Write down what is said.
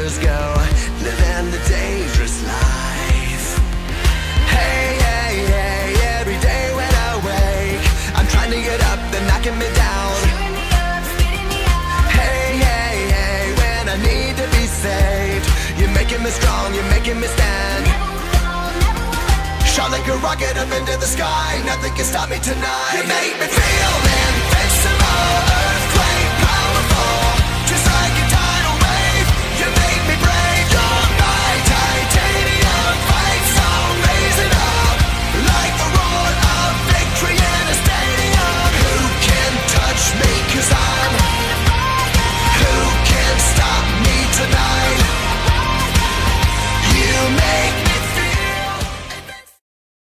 hours go, living the dangerous life. Hey, hey, hey, every day when I wake, I'm trying to get up, they're knocking me down. Hey, hey, hey, when I need to be saved, you're making me strong, you're making me stand. Shot like a rocket up into the sky, nothing can stop me tonight. You make me feel